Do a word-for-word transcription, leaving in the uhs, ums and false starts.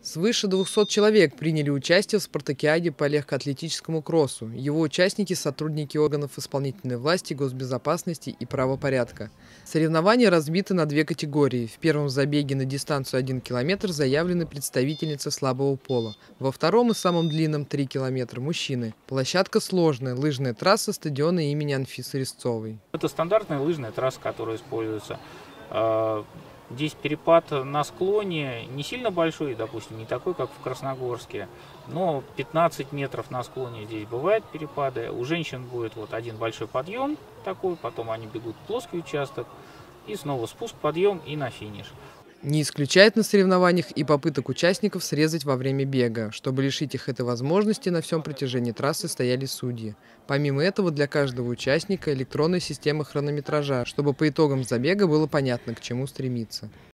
Свыше двухсот человек приняли участие в спартакиаде по легкоатлетическому кроссу. Его участники – сотрудники органов исполнительной власти, госбезопасности и правопорядка. Соревнования разбиты на две категории. В первом забеге на дистанцию один километр заявлены представительницы слабого пола. Во втором и самом длинном три километра – мужчины. Площадка сложная, лыжная трасса стадиона имени Анфисы Резцовой. Это стандартная лыжная трасса, которая используется. Здесь перепад на склоне не сильно большой, допустим, не такой, как в Красногорске, но пятнадцать метров на склоне здесь бывают перепады. У женщин будет вот один большой подъем такой, потом они бегут в плоский участок, и снова спуск, подъем и на финиш. Не исключает на соревнованиях и попыток участников срезать во время бега. Чтобы лишить их этой возможности, на всем протяжении трассы стояли судьи. Помимо этого, для каждого участника электронная система хронометража, чтобы по итогам забега было понятно, к чему стремиться.